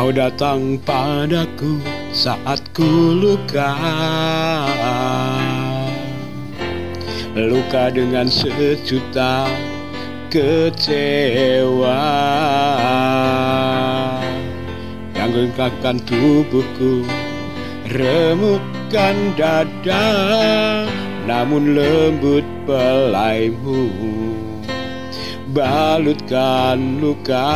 Kau datang padaku saat ku luka, luka dengan sejuta kecewa yang genggamkan tubuhku, remukkan dada, namun lembut pelaimu balutkan luka.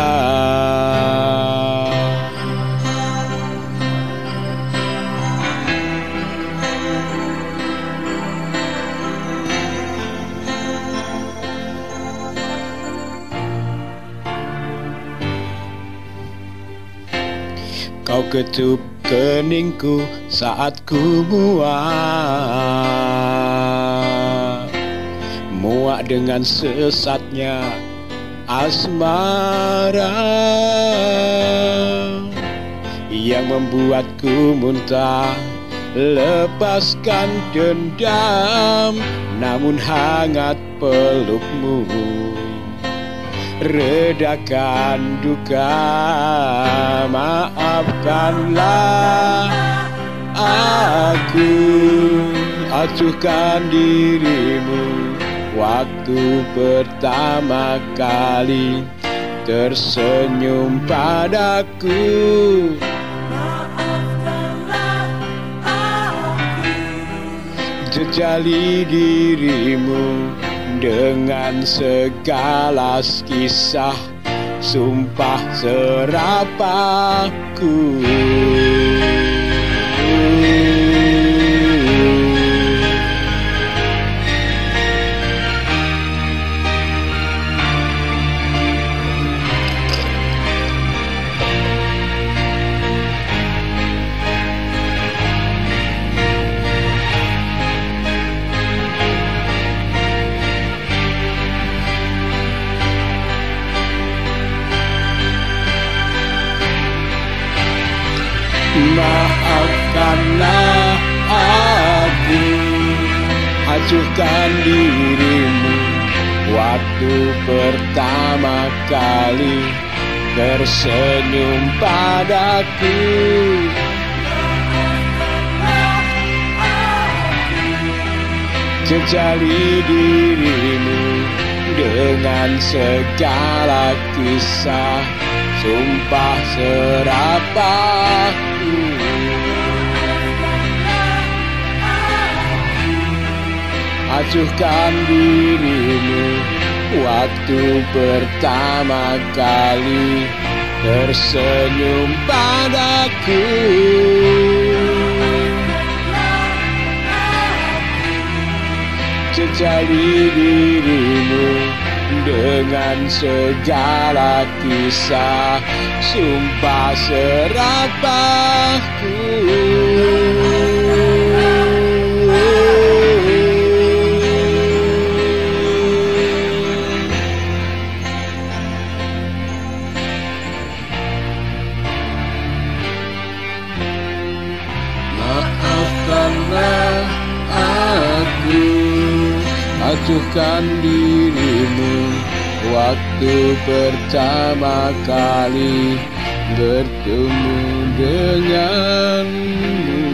Kau kecup keningku saat ku muak dengan sesatnya asmara yang membuatku muntah. Lepaskan dendam, namun hangat pelukmu redakan duka. Maafkanlah aku, acuhkan dirimu waktu pertama kali tersenyum padaku. Maafkanlah aku, jejali dirimu dengan segala kisah, sumpah serapahku. Maafkanlah aku, acuhkan dirimu waktu pertama kali tersenyum padaku. Jejali dirimu dengan segala kisah, sumpah serapahku. Acuhkan dirimu waktu pertama kali tersenyum padaku. Jejali dirimu dengan segala kisah, sumpah serapahku. Maafkanlah aku, acuhkan dirimu waktu pertama kali bertemu denganmu.